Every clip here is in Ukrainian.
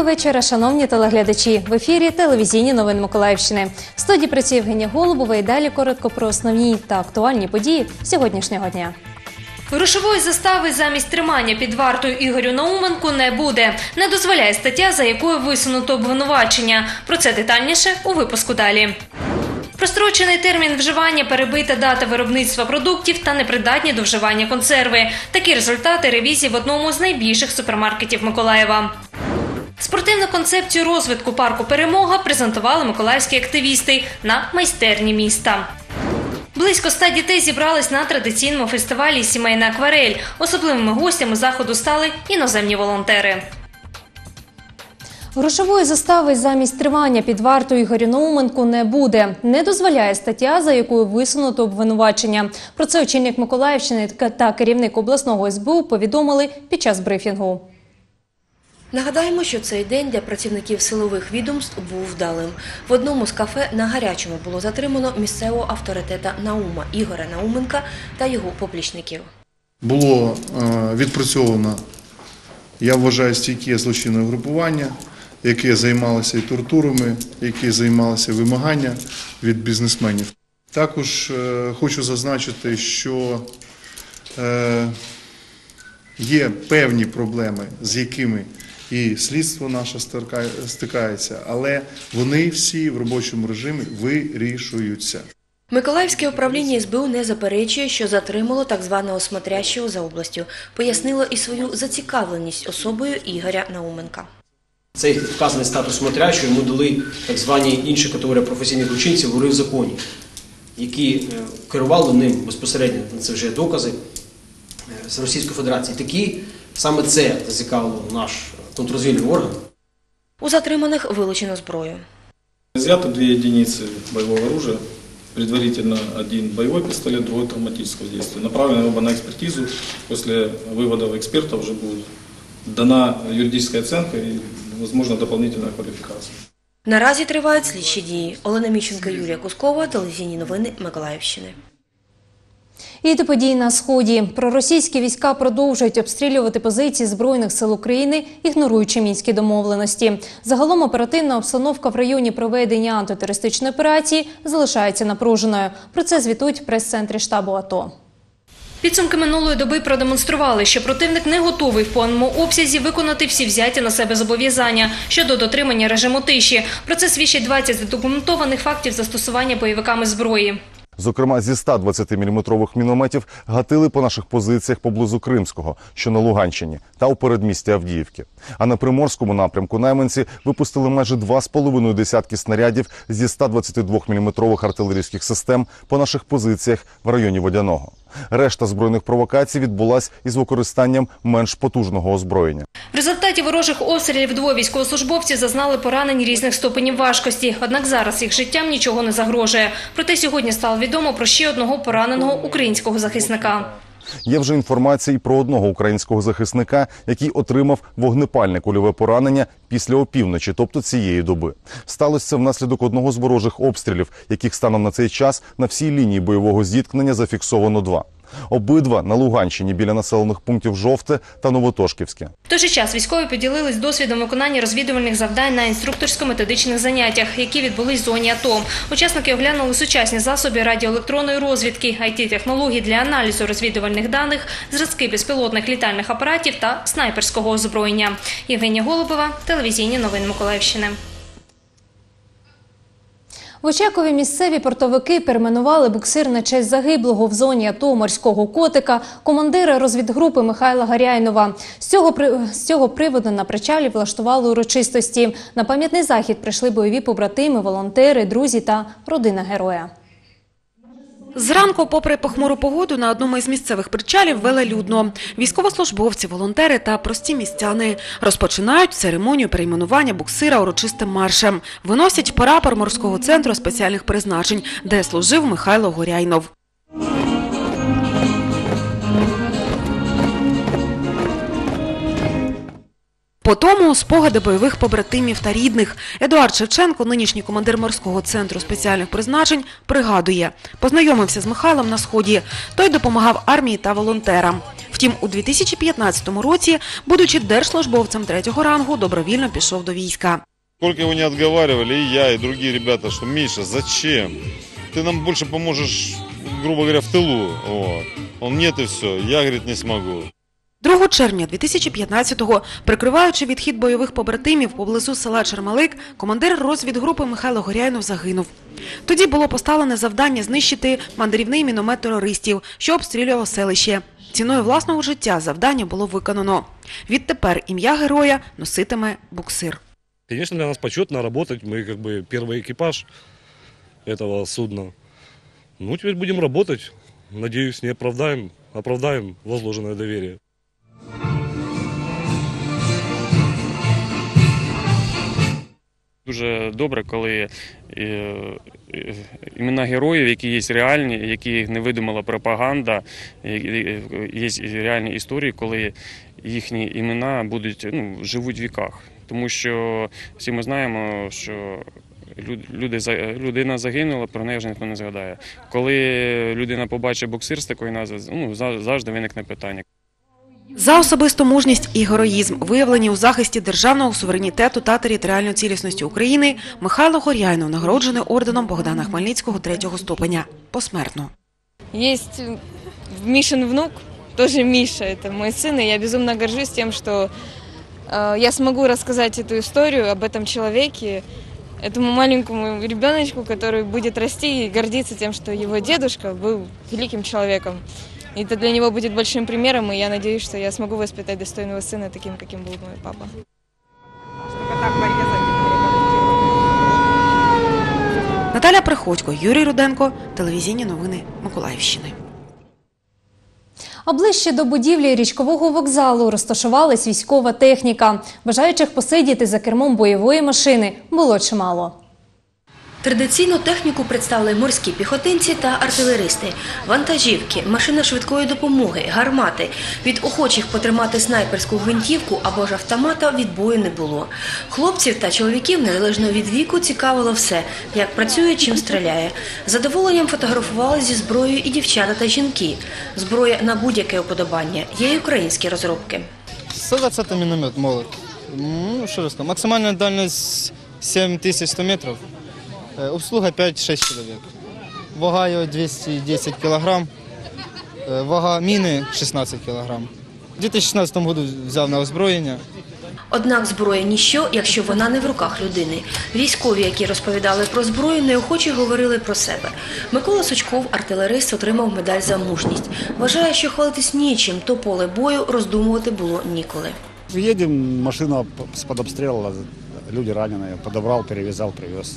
вечора, шановні телеглядачі. В ефірі телевізійні новини Миколаївщини. В студії працює Євгенія Голубова і далі коротко про основні та актуальні події сьогоднішнього дня. Грошової застави замість тримання під вартою Ігорю Науменку не буде. Не дозволяє стаття, за якою висунуто обвинувачення. Про це детальніше у випуску далі. Прострочений термін вживання, перебита дата виробництва продуктів та непридатні до вживання консерви. Такі результати ревізії в одному з найбільших супермаркетів Миколаєва. Спортивну концепцію розвитку парку «Перемога» презентували миколаївські активісти на майстерні міста. Близько 100 дітей зібрались на традиційному фестивалі «Сімейна акварель». Особливими гостями заходу стали іноземні волонтери. Грошової застави замість тримання під вартою Ігорю Науменку не буде. Не дозволяє стаття, за якою висунуто обвинувачення. Про це очільник Миколаївщини та керівник обласного СБУ повідомили під час брифінгу. Нагадаємо, що цей день для працівників силових відомств був вдалим. В одному з кафе на Гарячому було затримано місцевого авторитета Наума Ігоря Науменка та його поплічників. Було відпрацьовано, я вважаю, стійке злочинне угрупування, яке займалося і тортурами, яке займалося вимаганням від бізнесменів. Також хочу зазначити, що є певні проблеми, з якими і слідство наше стикається, але вони всі в робочому режимі вирішуються. Миколаївське управління СБУ не заперечує, що затримало так званого смотрящого за областю. Пояснило і свою зацікавленість особою Ігоря Науменка. Цей вказаний статус смотрящого йому дали так звані інші категорії професійних злочинців «вори в законі», які керували ним безпосередньо, це вже докази, з Російської Федерації. Саме це зацікавило наш контррозвідувальний орган. У затриманих вилучено зброю. Изъято 2 единицы боевого оружия, предварительно 1 боевой пистолет, 2 травматического действия. Направлены оба на экспертизу. После выводов экспертов уже будет дана юридическая оценка и, возможно, дополнительная квалификация. Наразі тривають слідчі дії. Олена Міщенко, Юлія Кускова, телевізійні новини Миколаївщини. І до подій на Сході. Проросійські війська продовжують обстрілювати позиції Збройних сил України, ігноруючи мінські домовленості. Загалом оперативна обстановка в районі проведення антитерористичної операції залишається напруженою. Про це звітують в прес-центрі штабу АТО. Підсумки минулої доби продемонстрували, що противник не готовий в повному обсязі виконати всі взяті на себе зобов'язання щодо дотримання режиму тиші. Про це свідчить 20 задокументованих фактів застосування бойовиками зброї. Зокрема, зі 120-мм мінометів гатили по наших позиціях поблизу Кримського, що на Луганщині, та у передмісті Авдіївки. А на Приморському напрямку найманці випустили майже 2,5 десятки снарядів зі 122-мм артилерійських систем по наших позиціях в районі Водяного. Решта збройних провокацій відбулась із використанням менш потужного озброєння. В результаті ворожих обстрілів 2 військовослужбовці зазнали поранень різних ступенів важкості. Однак зараз їх життям нічого не загрожує. Проте сьогодні стало відомо про ще одного пораненого українського захисника. Є вже інформація і про одного українського захисника, який отримав вогнепальне кульове поранення після опівночі, тобто цієї доби. Сталося це внаслідок одного з ворожих обстрілів, яких станом на цей час на всій лінії бойового зіткнення зафіксовано 2. Обидва на Луганщині біля населених пунктів Жовте та Новотошківське. В той же час військові поділились досвідом виконання розвідувальних завдань на інструкторсько-методичних заняттях, які відбулись в зоні АТО. Учасники оглянули сучасні засоби радіоелектронної розвідки, IT-технології для аналізу розвідувальних даних, зразки безпілотних літальних апаратів та снайперського озброєння. Євгенія Голубова, телевізійні новини Миколаївщини. В Очакові місцеві портовики перейменували буксир на честь загиблого в зоні АТО морського котика, командира розвідгрупи Михайла Гаряйнова. З цього приводу на причалі влаштували урочистості. На пам'ятний захід прийшли бойові побратими, волонтери, друзі та родина героя. Зранку, попри похмуру погоду, на одному із місцевих причалів велелюдно. Військовослужбовці, волонтери та прості містяни розпочинають церемонію перейменування буксира урочистим маршем. Виносять прапор морського центру спеціальних призначень, де служив Михайло Горяйнов. По тому спогади бойових побратимів та рідних. Едуард Шевченко, нинішній командир морського центру спеціальних призначень, пригадує. Познайомився з Михайлом на Сході. Той допомагав армії та волонтерам. Втім, у 2015 році, будучи держслужбовцем 3-го рангу, добровільно пішов до війська. Сколько его не отговаривали, и я, и другие ребята, что Миша, зачем? Ты нам больше поможешь, грубо говоря, в тылу. Вот. Он нет и все, я, говорит, не смогу. 2 червня 2015-го, прикриваючи відхід бойових побратимів поблизу села Чермалик, командир розвідгрупи Михайло Горяйнов загинув. Тоді було поставлене завдання знищити мандрівний міномет терористів, що обстрілювало селище. Ціною власного життя завдання було виконано. Відтепер ім'я героя носитиме буксир. Конечно, для нас почетно работать, мы как бы первый экипаж этого судна. Ну, теперь будем работать, надеюсь, не оправдаем возложенное доверие. Дуже добре, коли імена героїв, які є реальні, які не видумала пропаганда, є реальні історії, коли їхні імена живуть в віках. Тому що всі ми знаємо, що людина загинула, про неї вже ніхто не згадає. Коли людина побачить буксир з такої назви, завжди виникне питання. За особисту мужність і героїзм, виявлені у захисті державного суверенітету та територіальної цілісності України, Михайло Горяйнов нагороджений орденом Богдана Хмельницького 3-го ступеня. Посмертно. Есть Мишин внук, тоже Миша, это мой сын, и я безумно горжусь тем, что я смогу рассказать эту историю об этом человеке, этому маленькому ребеночку, который будет расти и гордиться тем, что его дедушка был великим человеком. И это для него будет большим примером, и я надеюсь, что я смогу воспитать достойного сына таким, каким был мой папа. Наталя Приходько, Юрій Руденко, телевізійні новини Миколаївщини. А ближче до будівлі річкового вокзалу розташувалась військова техніка. Бажаючих посидіти за кермом бойової машини було чимало. Традиційно техніку представили морські піхотинці та артилеристи. Вантажівки, машина швидкої допомоги, гармати. Від охочих потримати снайперську гвинтівку або ж автомата відбою не було. Хлопців та чоловіків, незалежно від віку, цікавило все – як працює, чим стріляє. З задоволенням фотографували зі зброєю і дівчата та жінки. Зброя на будь-яке уподобання. Є й українські розробки. 120-й міномет «Молот». Максимальна дальність 7100 метрів. Обслуга 5-6 чоловік. Вага його 210 кг, вага міни 16 кг. У 2016 році взяв на озброєння. Однак зброя – ніщо, якщо вона не в руках людини. Військові, які розповідали про зброю, неохоче говорили про себе. Микола Сучков, артилерист, отримав медаль за мужність. Вважає, що хвалитись нічим, то поле бою роздумувати було ніколи. Їдемо, машина з-під обстрілу, люди ранені, подобрав, перев'язав, привез.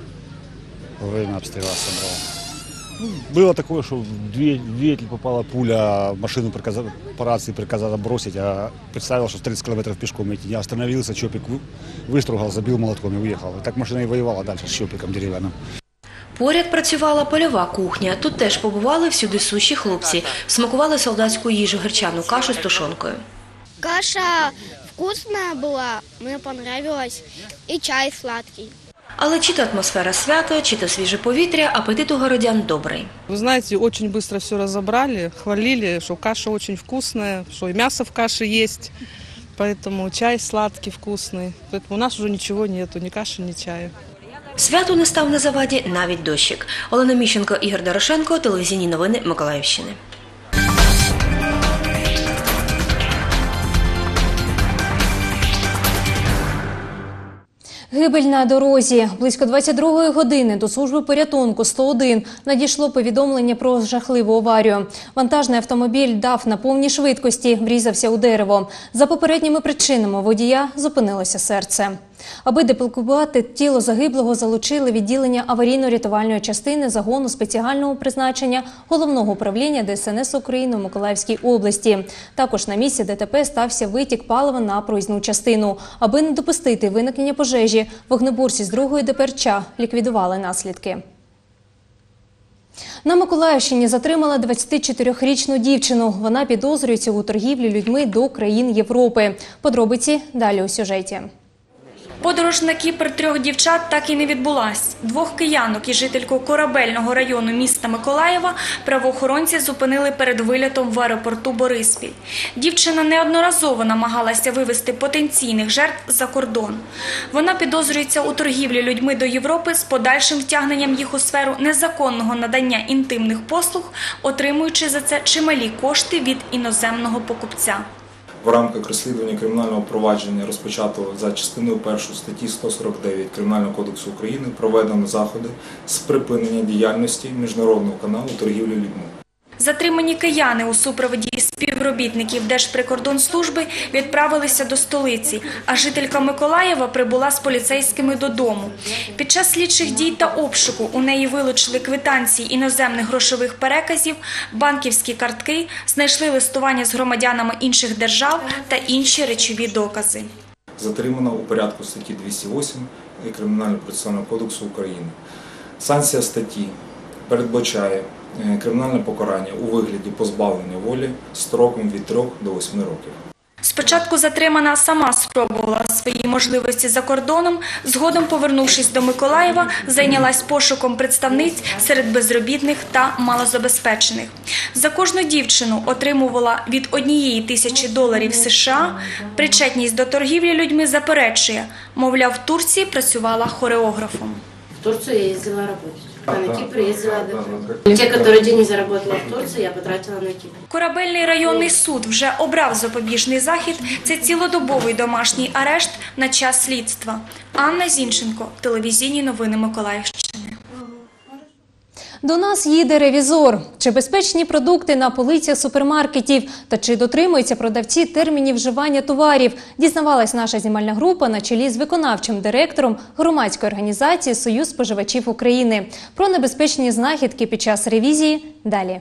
Во время обстрела собрал. Было такое, что в двигатель попала пуля, машину по рации приказала бросить, а представил, что 30 километров пешком идти. Я остановился, чопик выстругал, забил молотком и уехал. И так машина и воевала дальше с чопиком деревянным. Поряд працювала польова кухня. Тут теж побували всюди сущі хлопці. Смакували солдатську їжу, гречану кашу з тушонкою. Каша вкусная была, мне понравилось, и чай сладкий. Але чи то атмосфера свята, чи то свіже повітря, апетит у городян добрий. Вы знаете, очень быстро все разобрали, хвалили, что каша очень вкусная, что и мясо в каше есть, поэтому чай сладкий, вкусный. Поэтому у нас уже ничего нету, ни каши, ни чая. Святу не став на заваді навіть дощик. Олена Міщенко, Ігор Дорошенко, телевізійні новини Миколаївщини. Гибель на дорозі. Близько 22-ї години до служби порятунку 101 надійшло повідомлення про жахливу аварію. Вантажний автомобіль дав на повній швидкості, врізався у дерево. За попередніми причинами водія зупинилося серце. Аби деблокувати тіло загиблого, залучили відділення аварійно-рятувальної частини загону спеціального призначення Головного управління ДСНС України у Миколаївській області. Також на місці ДТП стався витік палива на проїзну частину. Аби не допустити виникнення пожежі, вогнеборці з 2-ї ДПРЧ ліквідували наслідки. На Миколаївщині затримала 24-річну дівчину. Вона підозрюється у торгівлі людьми до країн Європи. Подробиці далі у сюжеті. Подорож на Кіпр 3 дівчат так і не відбулась. 2 киянок і жительку корабельного району міста Миколаєва правоохоронці зупинили перед вильотом в аеропорту Бориспіль. Дівчина неодноразово намагалася вивезти потенційних жертв за кордон. Вона підозрюється у торгівлі людьми до Європи з подальшим втягненням їх у сферу незаконного надання інтимних послуг, отримуючи за це чималі кошти від іноземного покупця. В рамках розслідування кримінального провадження, розпочатого за частиною 1 статті 149 Кримінального кодексу України, проведено заходи з припинення діяльності Міжнародного каналу торгівлі людьми. Затримані кияни у супроводі співробітників Держприкордонслужби відправилися до столиці, а жителька Миколаєва прибула з поліцейськими додому. Під час слідчих дій та обшуку у неї вилучили квитанції іноземних грошових переказів, банківські картки, знайшли листування з громадянами інших держав та інші речові докази. Затримано у порядку статті 208 Кримінального процесуального кодексу України. Санкція статті передбачає кримінальне покарання у вигляді позбавлення волі строком від 3 до 8 років. Спочатку затримана сама спробувала свої можливості за кордоном, згодом, повернувшись до Миколаєва, зайнялась пошуком представниць серед безробітних та малозабезпечених. За кожну дівчину отримувала від $1000 США, причетність до торгівлі людьми заперечує, мовляв, в Турції працювала хореографом. В Турцию я ездила работать. А на Кипр ездила отдыхать. Те, которые деньги заработала в Турции, я потратила на Кипр. Корабельний районний суд вже обрав запобіжний захід. Це цілодобовий домашній арешт на час слідства. Анна Зінченко, телевізійні новини Миколаївщини. До нас їде ревізор. Чи безпечні продукти на полицях супермаркетів? Та чи дотримуються продавці термінів вживання товарів? Дізнавалась наша знімальна група на чолі з виконавчим директором громадської організації «Союз споживачів України». Про небезпечні знахідки під час ревізії – далі.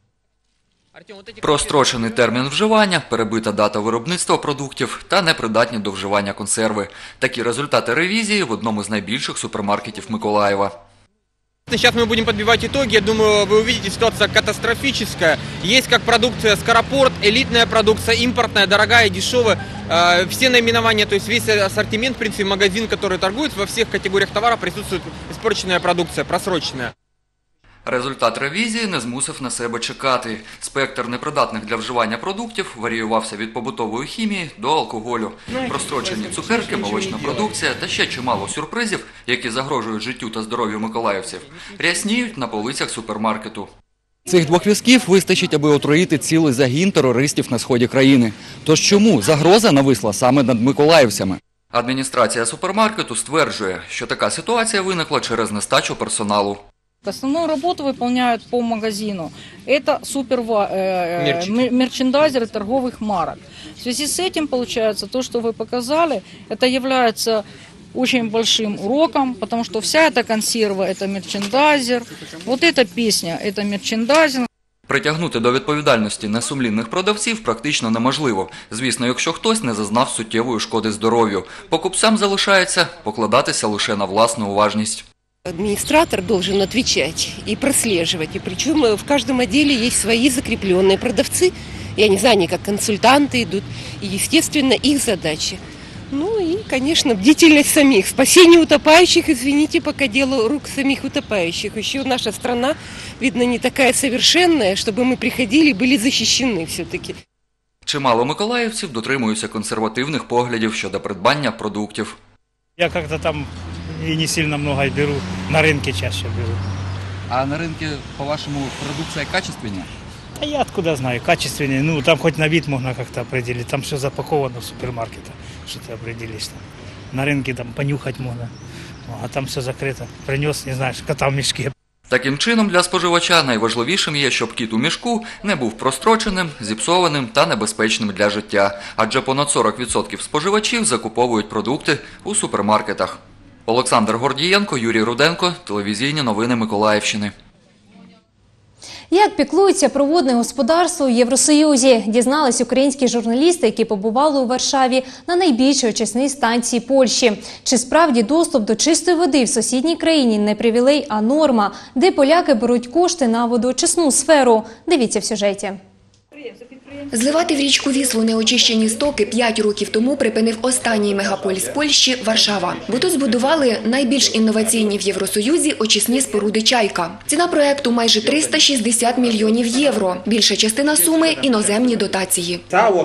Прострочений термін вживання, перебита дата виробництва продуктів та непридатні до вживання консерви. Такі результати ревізії в одному з найбільших супермаркетів Миколаєва. Сейчас мы будем подбивать итоги. Я думаю, вы увидите, ситуация катастрофическая. Есть как продукция «Скоропорт», элитная продукция, импортная, дорогая, дешевая. Все наименования, то есть весь ассортимент, в принципе, магазин, который торгует, во всех категориях товара присутствует испорченная продукция, просроченная. Результат ревізії не змусив на себе чекати. Спектр непридатних для вживання продуктів варіювався від побутової хімії до алкоголю. Прострочені цукерки, молочна продукція та ще чимало сюрпризів, які загрожують життю та здоров'ю миколаївців, рясніють на полицях супермаркету. Цих 2 візків вистачить, аби отруїти цілий загін терористів на сході країни. Тож чому загроза нависла саме над миколаївцями? Адміністрація супермаркету стверджує, що така ситуація виникла через нестачу персоналу. Основную работу выполняют по магазину. Это мерчендайзеры торговых марок. В связи с этим, получается, то, что вы показали, это является очень большим уроком, потому что вся эта консерва – это мерчендайзер, вот эта песня – это мерчендайзинг. Притягнути до відповідальності несумлінних продавців практично неможливо. Звісно, якщо хтось не зазнав суттєвої шкоди здоров'ю. Покупцям залишається покладатися лише на власну уважність. Администратор должен отвечать и прослеживать. И причем в каждом отделе есть свои закрепленные продавцы. Я не знаю, они как консультанты идут. И, естественно, их задача. Ну и, конечно, бдительность самих. Спасение утопающих, извините, пока дело рук самих утопающих. Еще наша страна, видно, не такая совершенная, чтобы мы приходили и были защищены все-таки. Чимало миколаївців дотримуються консервативних поглядів щодо придбання продуктів. Я как-то там и не сильно много беру, на рынке чаще беру. А на рынке, по-вашему, продукция качественнее? А я откуда знаю, качественнее, ну там хоть на вид можно как-то определить, там все запаковано в супермаркетах, что ты определишь там. На рынке там понюхать можно, а там все закрыто, принес, не знаешь, кота в мешке. Таким чином, для споживача найважливішим є, щоб кіт у мішку не був простроченим, зіпсованим та небезпечним для життя. Адже понад 40% споживачів закуповують продукти у супермаркетах. Олександр Гордієнко, Юрій Руденко, телевізійні новини Миколаївщини. Як піклуються про водне господарство у Євросоюзі, дізнались українські журналісти, які побували у Варшаві на найбільшій очисній станції Польщі. Чи справді доступ до чистої води в сусідній країні не привілей, а норма? Де поляки беруть кошти на водоочисну сферу? Дивіться в сюжеті. Зливати в річку Віслу неочищені стоки 5 років тому припинив останній мегаполіс Польщі – Варшава. Бо тут збудували найбільш інноваційні в Євросоюзі очисні споруди «Чайка». Ціна проєкту – майже 360 мільйонів євро. Більша частина суми – іноземні дотації.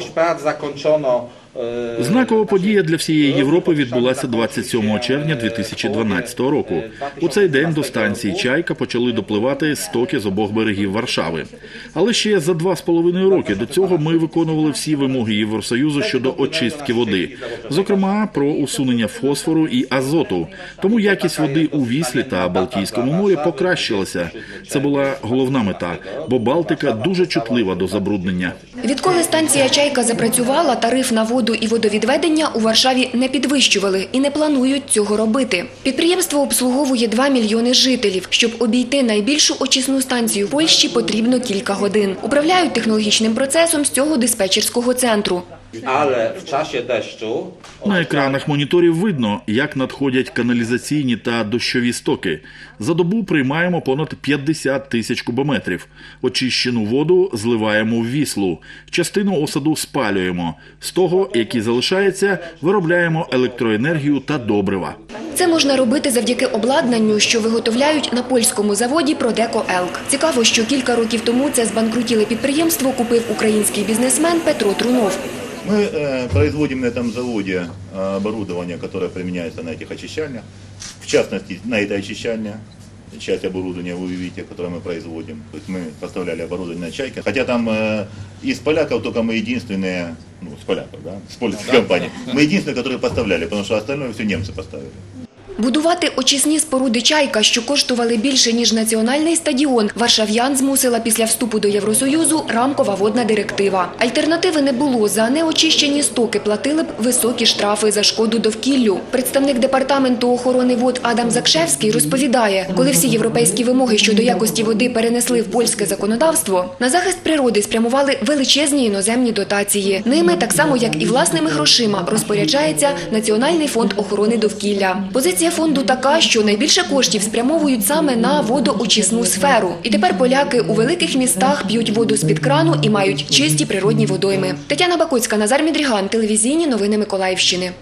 Знакова подія для всієї Європи відбулася 27 червня 2012 року. У цей день до станції «Чайка» почали допливати стоки з обох берегів Варшави. Але ще за 2,5 роки до цього ми виконували всі вимоги Євросоюзу щодо очистки води. Зокрема, про усунення фосфору і азоту. Тому якість води у Віслі та Балтійському морі покращилася. Це була головна мета, бо Балтика дуже чутлива до забруднення. Відколи станція «Чайка» запрацювала, тариф на воду і водовідведення у Варшаві не підвищували і не планують цього робити. Підприємство обслуговує 2 мільйони жителів. Щоб обійти найбільшу очисну станцію Польщі, потрібно кілька годин. Управляють технологічним процесом з цього диспетчерського центру. Але в часі дощу... На екранах моніторів видно, як надходять каналізаційні та дощові стоки. За добу приймаємо понад 50 тисяч кубометрів. Очищену воду зливаємо в Віслу. Частину осаду спалюємо. З того, який залишається, виробляємо електроенергію та добрива. Це можна робити завдяки обладнанню, що виготовляють на польському заводі «Продеко Елк». Цікаво, що кілька років тому це збанкрутіле підприємство купив український бізнесмен Петро Трунов. Мы производим на этом заводе оборудование, которое применяется на этих очищальнях. В частности, на это очищальня, часть оборудования вы видите, которое мы производим. То есть мы поставляли оборудование на «Чайке». Хотя там из поляков только мы единственные, ну, с поляков, да, с польских компаний, мы единственные, которые поставляли, потому что остальное все немцы поставили. Будувати очисні споруди «Чайка», що коштували більше, ніж національний стадіон, варшав'ян змусила після вступу до Євросоюзу рамкова водна директива. Альтернативи не було. За неочищені стоки платили б високі штрафи за шкоду довкіллю. Представник департаменту охорони вод Адам Закшевський розповідає, коли всі європейські вимоги щодо якості води перенесли в польське законодавство, на захист природи спрямували величезні іноземні дотації. Ними, так само як і власними грошима, розпоряджається Національний фонд охорони довкілля. Позиція фонду така, що найбільше коштів спрямовують саме на водоочисну сферу. І тепер поляки у великих містах п'ють воду з-під крану і мають чисті природні водойми. Тетяна Бакуцька, Назар Мідріган, телевізійні новини Миколаївщини.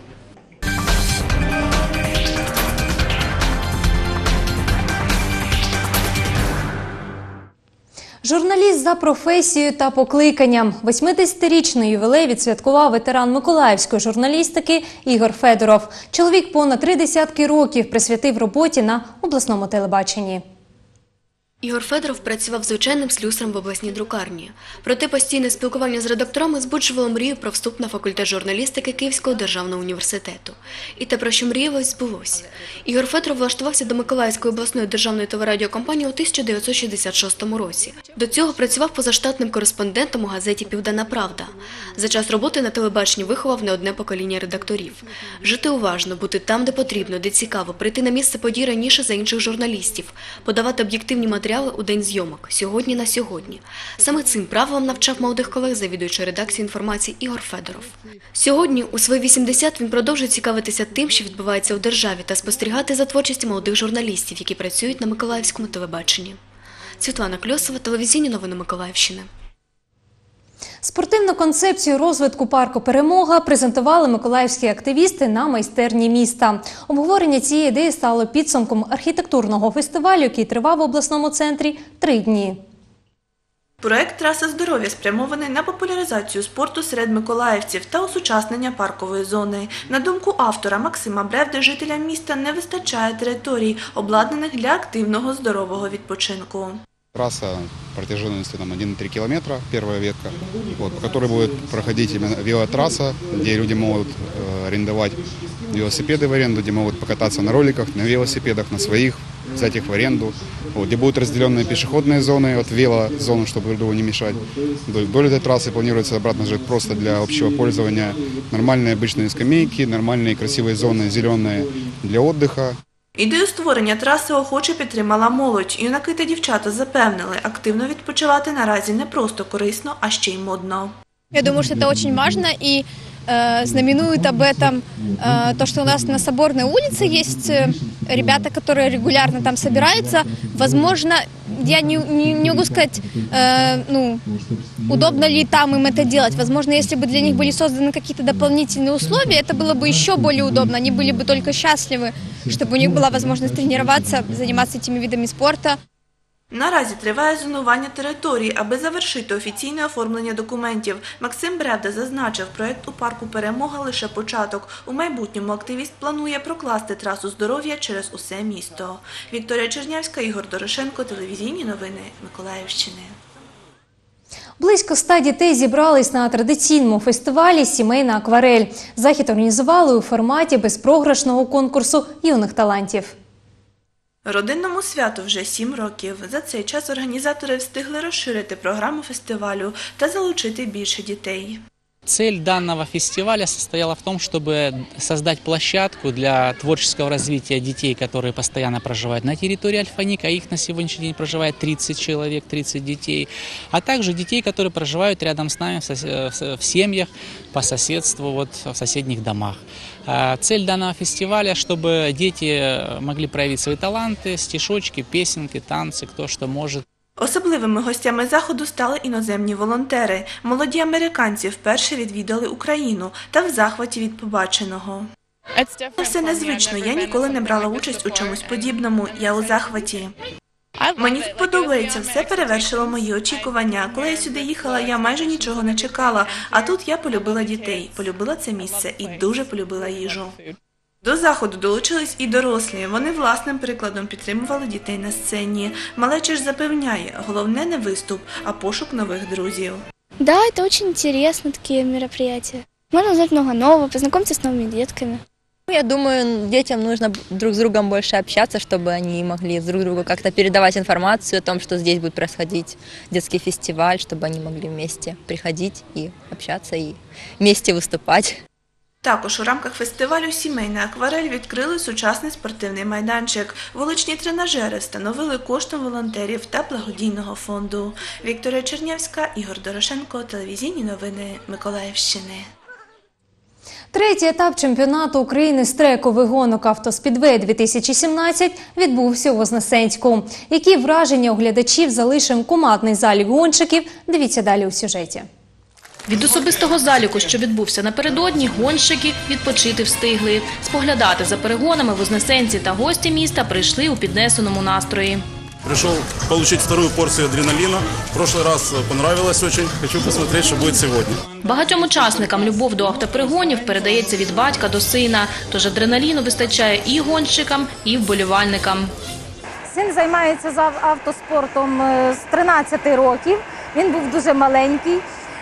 Журналіст за професією та покликанням. 80-річний ювілей відсвяткував ветеран миколаївської журналістики Ігор Федоров. Чоловік понад 30 років присвятив роботі на обласному телебаченні. Ігор Федоров працював звичайним слюсарем в обласній друкарні. Проте постійне спілкування з редакторами збуджувало мрію про вступ на факультет журналістики Київського державного університету. І те, про що мріялось, збулось. Ігор Федоров влаштувався до Миколаївської обласної державної телерадіокомпанії у 1966 році. До цього працював позаштатним кореспондентом у газеті «Південна Правда». За час роботи на телебаченні виховав не одне покоління редакторів. Жити уважно, бути там, де потрібно, де цікаво, прийти на місце подій раніше за інших журналістів, подавати об'єктивні матеріали у день зйомок, сьогодні на сьогодні. Саме цим правилам навчав молодих колег завідуючий редакції інформації Ігор Федоров. Сьогодні, у свої 80, він продовжує цікавитися тим, що відбувається у державі, та спостерігати за творчістю молодих журналістів, які працюють на Миколаївському телебаченні. Світлана Кльосова, телевізійні новини Миколаївщини. Спортивну концепцію розвитку парку «Перемога» презентували миколаївські активісти на майстерні міста. Обговорення цієї ідеї стало підсумком архітектурного фестивалю, який тривав в обласному центрі 3 дні. Проект «Траса здоров'я» спрямований на популяризацію спорту серед миколаївців та осучаснення паркової зони. На думку автора Максима Бревди, жителям міста не вистачає територій, обладнаних для активного здорового відпочинку. Трасса протяженностью 1,3 километра, первая ветка, по которой будет проходить именно велотрасса, где люди могут арендовать велосипеды в аренду, где могут покататься на роликах, на велосипедах, на своих, взять их в аренду, где будут разделенные пешеходные зоны от велозон, чтобы друг другу не мешать. Вдоль этой трассы планируется обратно же просто для общего пользования нормальные обычные скамейки, нормальные красивые зоны зеленые для отдыха. Ідею створення траси охоче підтримала молодь. Юнаки та дівчата запевнили, активно відпочивати наразі не просто корисно, а ще й модно. Я думаю, что это очень важно, и знаменует об этом то, что у нас на Соборной улице есть ребята, которые регулярно там собираются. Возможно, я не могу сказать, удобно ли там им это делать. Возможно, если бы для них были созданы какие-то дополнительные условия, это было бы еще более удобно. Они были бы только счастливы, чтобы у них была возможность тренироваться, заниматься этими видами спорта. Наразі триває зонування території, аби завершити офіційне оформлення документів. Максим Бревда зазначив, проєкт у парку «Перемога» – лише початок. У майбутньому активіст планує прокласти трасу здоров'я через усе місто. Вікторія Чернявська, Ігор Дорошенко, телевізійні новини Миколаївщини. Близько 100 дітей зібрались на традиційному фестивалі «Сімейна акварель». Захід організували у форматі безпрограшного конкурсу юних талантів. Родинному святу вже 7 років. За цей час організатори встигли розширити програму фестивалю та залучити більше дітей. Цель данного фестиваля состояла в том, чтобы создать площадку для творческого развития детей, которые постоянно проживают на территории Альфаника, а их на сегодняшний день проживает 30 человек, 30 детей, а также детей, которые проживают рядом с нами в семьях, по соседству, вот, в соседних домах. Цель данного фестиваля, чтобы дети могли проявить свои таланты, стишочки, песенки, танцы, кто что может. Особливими гостями заходу стали іноземні волонтери. Молоді американці вперше відвідали Україну та в захваті від побаченого. Все незвично, я ніколи не брала участь у чомусь подібному, я у захваті. Мені подобається, все перевершило мої очікування. Коли я сюди їхала, я майже нічого не чекала, а тут я полюбила дітей, полюбила це місце і дуже полюбила їжу. До заходу долучились і дорослі. Вони власним прикладом підтримували дітей на сцені. Малеча ж запевняє, головне не виступ, а пошук нових друзів. Да, это очень интересно, такие мероприятия. Можно узнать много нового, познакомиться с новыми детками. Я думаю, детям нужно друг с другом больше общаться, чтобы они могли друг другу как-то передавать информацию о том, что здесь будет происходить детский фестиваль, чтобы они могли вместе приходить и общаться, и вместе выступать. Також у рамках фестивалю «Сімейна акварель» відкрили сучасний спортивний майданчик. Вуличні тренажери встановили коштом волонтерів та благодійного фонду. Вікторія Чернявська, Ігор Дорошенко, телевізійні новини Миколаївщини. Третій етап чемпіонату України з трекових гонок «Автоспідвей-2017» відбувся у Вознесенську. Які враження у глядачів залишив командний залік гонщиків, дивіться далі у сюжеті. Від особистого заліку, що відбувся напередодні, гонщики відпочити встигли. Споглядати за перегонами вознесенці та гості міста прийшли у піднесеному настрої. Пришел получить вторую порцию адреналина. В прошлый раз понравилось очень. Хочу посмотреть, что будет сегодня. Багатьом учасникам любов до автоперегонів передається від батька до сина. Тож адреналіну вистачає і гонщикам, і вболівальникам. Син займається автоспортом з 13 років. Він був дуже маленький.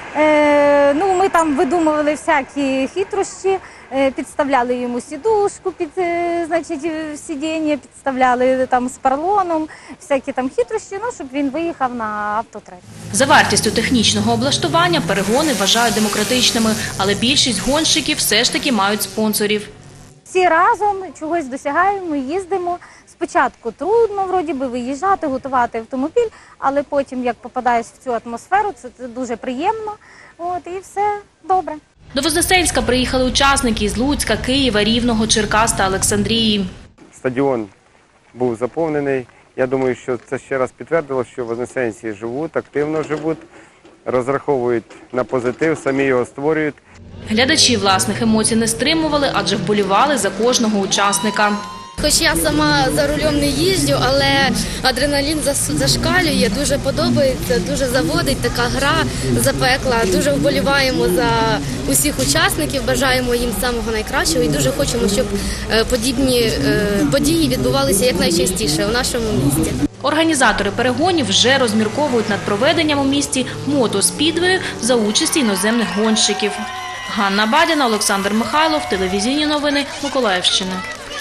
Ми там видумували всякі хитрощі, підставляли йому сідушку під сидіння, підставляли там з поролоном, всякі там хитрощі, щоб він виїхав на автотрек. За вартістю технічного облаштування перегони вважають демократичними, але більшість гонщиків все ж таки мають спонсорів. Всі разом чогось досягаємо, їздимо. Спочатку трудно, вроді би, виїжджати, готувати автомобіль, але потім, як попадаєш в цю атмосферу, це дуже приємно, і все добре. До Вознесенська приїхали учасники з Луцька, Києва, Рівного, Черкас та Олександрії. Стадіон був заповнений. Я думаю, що це ще раз підтвердило, що вознесенці живуть, активно живуть, розраховують на позитив, самі його створюють. Глядачі власних емоцій не стримували, адже вболівали за кожного учасника. Хоч я сама за рулем не їжджу, але адреналін зашкалює, дуже подобається, дуже заводить, така гра запекла. Дуже вболіваємо за усіх учасників, бажаємо їм самого найкращого і дуже хочемо, щоб подібні події відбувалися якнайчастіше у нашому місті. Організатори перегонів вже розмірковують над проведенням у місті мотоспідвею за участі іноземних гонщиків. Ганна Бадіна, Олександр Михайлов, телевізійні новини Миколаївщини.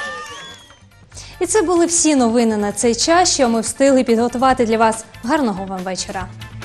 І це були всі новини на цей час, що ми встигли підготувати для вас. Гарного вам вечора!